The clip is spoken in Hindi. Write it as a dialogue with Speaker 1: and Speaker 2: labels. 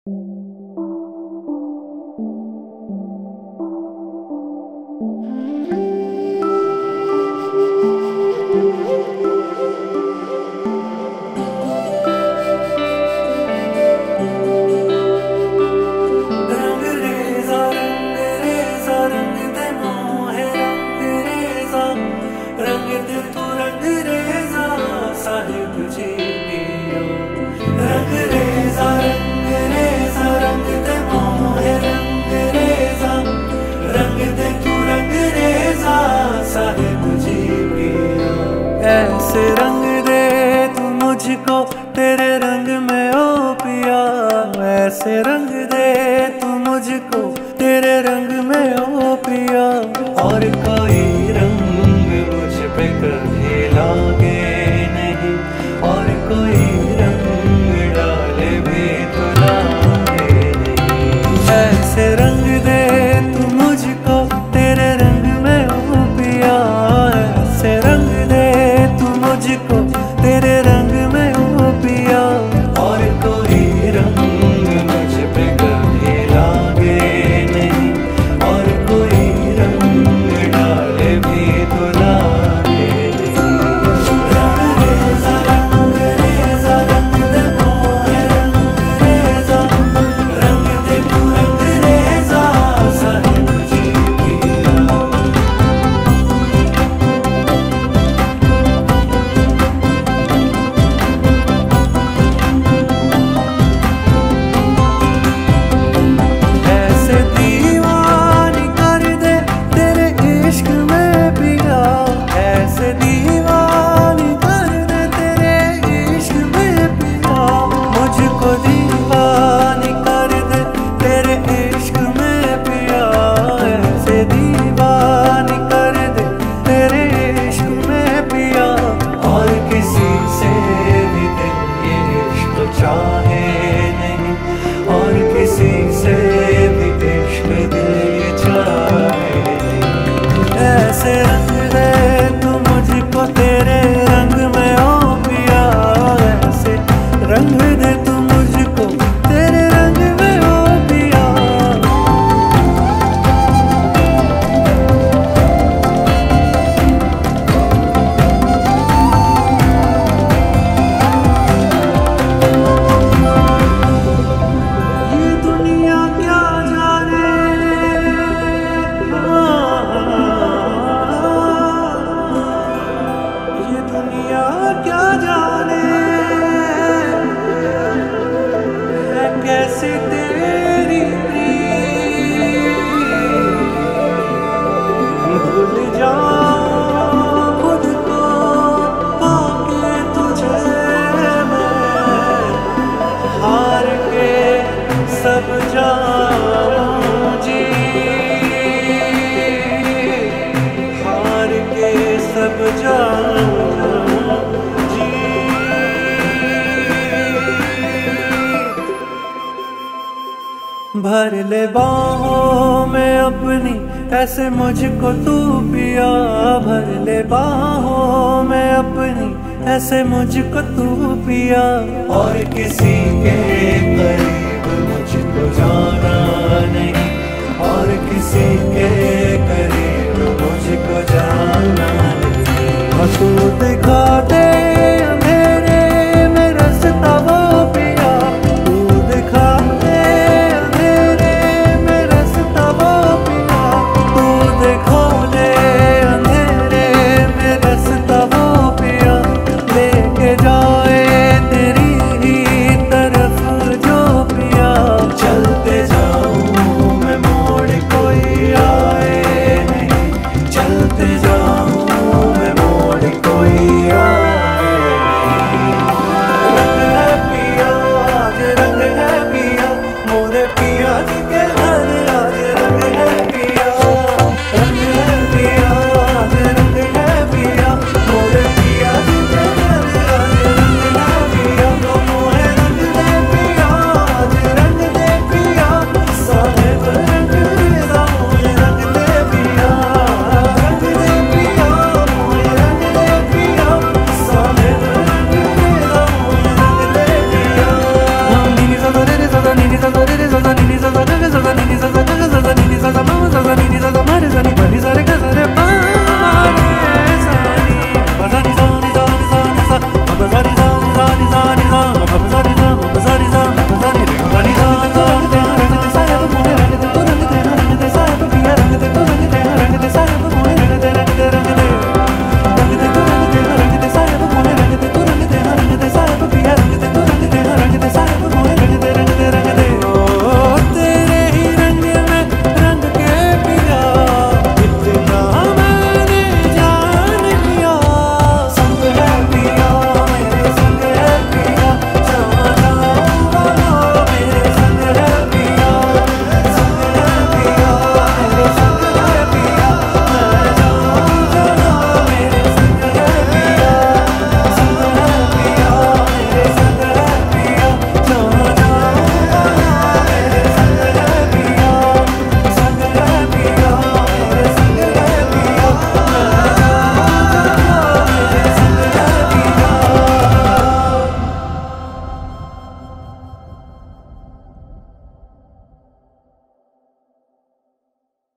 Speaker 1: ऐसे रंग दे तू मुझको तेरे रंग में ओ पिया, ऐसे रंग दे तू मुझको तेरे रंग में ओ पिया। और कोई रंग मुझ पे कभी लागे नहीं, और कोई रंग डाले भी तो लागे नहीं। ऐसे रंग दे तू मुझको तेरे रंग में ओ पिया, ऐसे रंग दे मुझको तेरे रंग में ओ पिया। और कोई रंग मुझ पे कभी लागे नहीं, और कोई रंग डाले भी तो लागे नहीं। रंग रेजा रंग दे मोहे रंग रेजा, रंग दे तू रंग रेजा साहिब जी पिया। चाहे नहीं और किसी से भी इश्क दिल चाहे नहीं। ऐसे रंग दे तू मुझको तेरे रंग में ओ पिया, ऐसे रंग दे तू मुझको तेरे रंग में ओ पिया। क्या जाने है कैसे तेरी भूल जाऊं खुद को पाके तुझे मैं, हार के सब जाऊं जी, हार के सब जाऊं। भर ले बाहों में अपनी ऐसे मुझको तू पिया, भर ले बाहों में अपनी ऐसे मुझको तू पिया। और किसी के करीब